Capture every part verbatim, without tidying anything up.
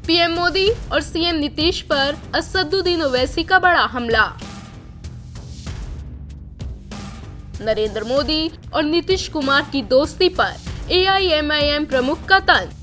PM Modi और CM Nitish पर असदुद्दीन ओवैसी का बड़ा हमला। नरेंद्र मोदी और नीतीश कुमार की दोस्ती पर एआईएमआईएम प्रमुख का तंज।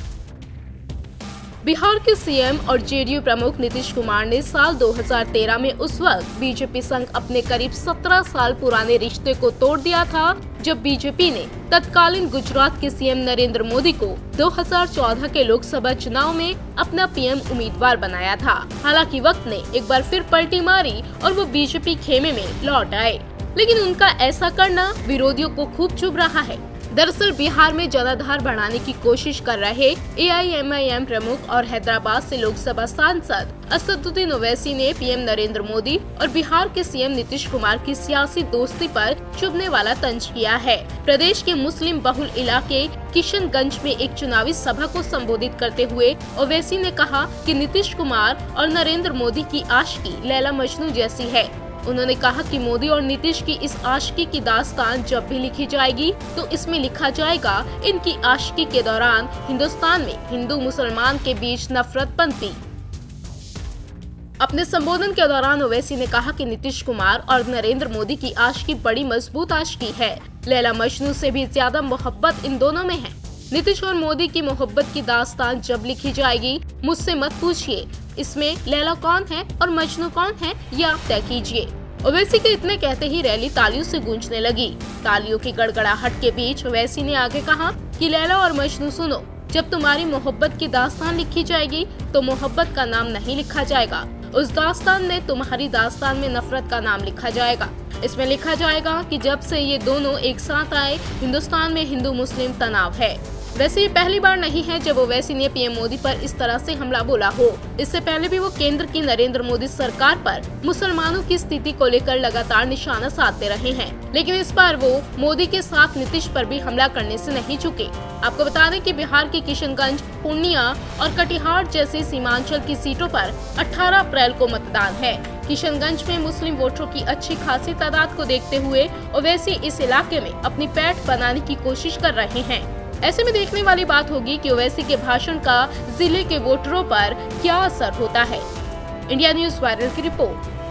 बिहार के सीएम और जेडीयू प्रमुख नीतीश कुमार ने साल दो हज़ार तेरह में उस वक्त बीजेपी संग अपने करीब सत्रह साल पुराने रिश्ते को तोड़ दिया था, जब बीजेपी ने तत्कालीन गुजरात के सीएम नरेंद्र मोदी को दो हज़ार चौदह के लोकसभा चुनाव में अपना पीएम उम्मीदवार बनाया था। हालांकि वक्त ने एक बार फिर पलटी मारी और वो बीजेपी खेमे में लौट आए, लेकिन उनका ऐसा करना विरोधियों को खूब चुभ रहा है। दरअसल बिहार में जनाधार बढ़ाने की कोशिश कर रहे एआईएमआईएम प्रमुख और हैदराबाद से लोकसभा सांसद असदुद्दीन ओवैसी ने पीएम नरेंद्र मोदी और बिहार के सीएम नीतीश कुमार की सियासी दोस्ती पर चुभने वाला तंज किया है। प्रदेश के मुस्लिम बहुल इलाके किशनगंज में एक चुनावी सभा को संबोधित करते हुए ओवैसी ने कहा कि नीतीश कुमार और नरेंद्र मोदी की आशिकी लैला मजनू जैसी है। उन्होंने कहा कि मोदी और नीतीश की इस आशिकी की दास्तान जब भी लिखी जाएगी तो इसमें लिखा जाएगा इनकी आशिकी के दौरान हिंदुस्तान में हिंदू मुसलमान के बीच नफरत पनपी। अपने संबोधन के दौरान ओवैसी ने कहा कि नीतीश कुमार और नरेंद्र मोदी की आशिकी बड़ी मजबूत आशिकी है। लैला मजनू से भी ज्यादा मोहब्बत इन दोनों में है। नीतीश और मोदी की मोहब्बत की दास्तान जब लिखी जाएगी, मुझसे मत पूछिए इसमें लैला कौन है और मजनू कौन है, या तय कीजिए। ओवैसी के इतने कहते ही रैली तालियों से गूंजने लगी। तालियों की गड़गड़ाहट के बीच ओवैसी ने आगे कहा कि लैला और मजनू सुनो, जब तुम्हारी मोहब्बत की दास्तान लिखी जाएगी तो मोहब्बत का नाम नहीं लिखा जाएगा। उस दास्तान में तुम्हारी दास्तान में नफरत का नाम लिखा जाएगा। इसमें लिखा जाएगा कि जब से ये दोनों एक साथ आए, हिंदुस्तान में हिंदू मुस्लिम तनाव है। वैसे ये पहली बार नहीं है जब ओवैसी ने पीएम मोदी पर इस तरह से हमला बोला हो। इससे पहले भी वो केंद्र की नरेंद्र मोदी सरकार पर मुसलमानों की स्थिति को लेकर लगातार निशाना साधते रहे हैं, लेकिन इस बार वो मोदी के साथ नीतीश पर भी हमला करने से नहीं चुके। आपको बता दें कि बिहार के किशनगंज, पूर्णिया और कटिहार जैसी सीमांचल की सीटों पर अठारह अप्रैल को मतदान है। किशनगंज में मुस्लिम वोटरों की अच्छी खासी तादाद को देखते हुए ओवैसी इस इलाके में अपनी पैठ बनाने की कोशिश कर रहे हैं। ऐसे में देखने वाली बात होगी कि ओवैसी के भाषण का जिले के वोटरों पर क्या असर होता है। इंडिया न्यूज़ वायरल की रिपोर्ट।